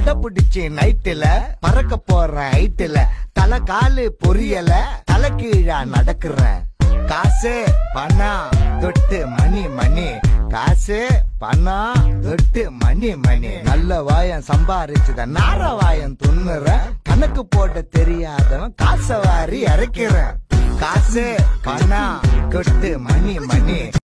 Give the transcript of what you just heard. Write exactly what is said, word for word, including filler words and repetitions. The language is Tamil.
கொடை பிடிச்சி நைட்டுல பறக்க போற ஹைட்டுல தலை காலு பொரியல தலை கீழா நடக்கிறேன். காசு பணம் தொட்டு மணி மணி, காசு பணம் தொட்டு மணி மணி. நல்ல வாயம் சம்பாரிச்சுத நார வாயம் துண்ணுற, கணக்கு போட தெரியாதவன் காசை வாரி இறக்கிறேன். காசு பணம் தொட்டு மணி மணி.